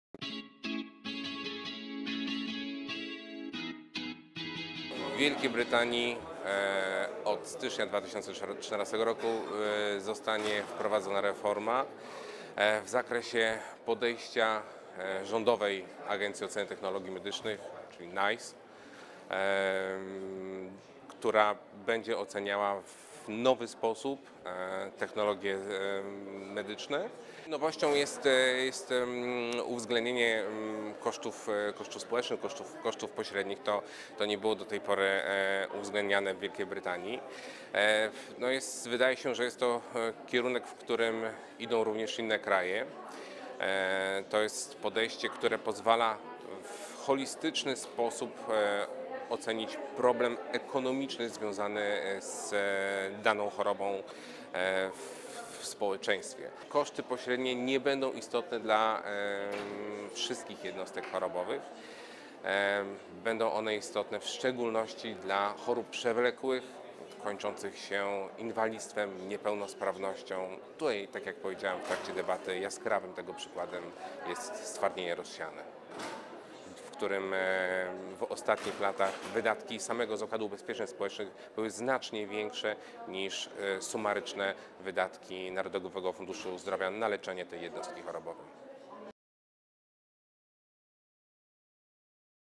W Wielkiej Brytanii od stycznia 2014 roku zostanie wprowadzona reforma w zakresie podejścia Rządowej Agencji Oceny Technologii Medycznych, czyli NICE, która będzie oceniała w nowy sposób technologie medyczne. Nowością jest uwzględnienie kosztów społecznych, kosztów pośrednich. To nie było do tej pory uwzględniane w Wielkiej Brytanii. Wydaje się, że jest to kierunek, w którym idą również inne kraje. To jest podejście, które pozwala w holistyczny sposób ocenić problem ekonomiczny związany z daną chorobą w społeczeństwie. Koszty pośrednie nie będą istotne dla wszystkich jednostek chorobowych. Będą one istotne w szczególności dla chorób przewlekłych, kończących się inwalidztwem, niepełnosprawnością. Tutaj, tak jak powiedziałem w trakcie debaty, jaskrawym tego przykładem jest stwardnienie rozsiane, w którym w ostatnich latach wydatki samego Zakładu Ubezpieczeń Społecznych były znacznie większe niż sumaryczne wydatki Narodowego Funduszu Zdrowia na leczenie tej jednostki chorobowej.